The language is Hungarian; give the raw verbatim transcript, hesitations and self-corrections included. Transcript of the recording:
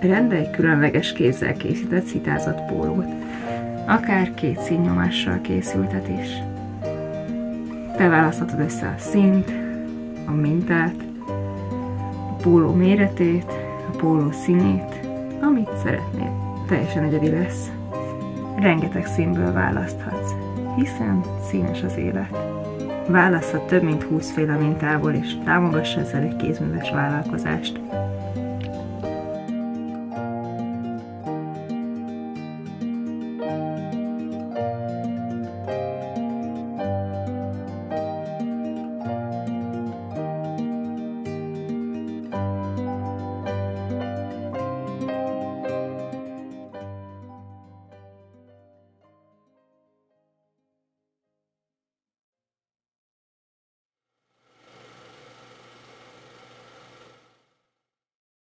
Rendelj különleges kézzel készített szitázott pólót, akár két színnyomással készültet is. Te választhatod össze a színt, a mintát, a póló méretét, a póló színét, amit szeretnél. Teljesen egyedi lesz. Rengeteg színből választhatsz, hiszen színes az élet. Válasszhat több mint húszféle mintából, és támogass ezzel egy kézműves vállalkozást.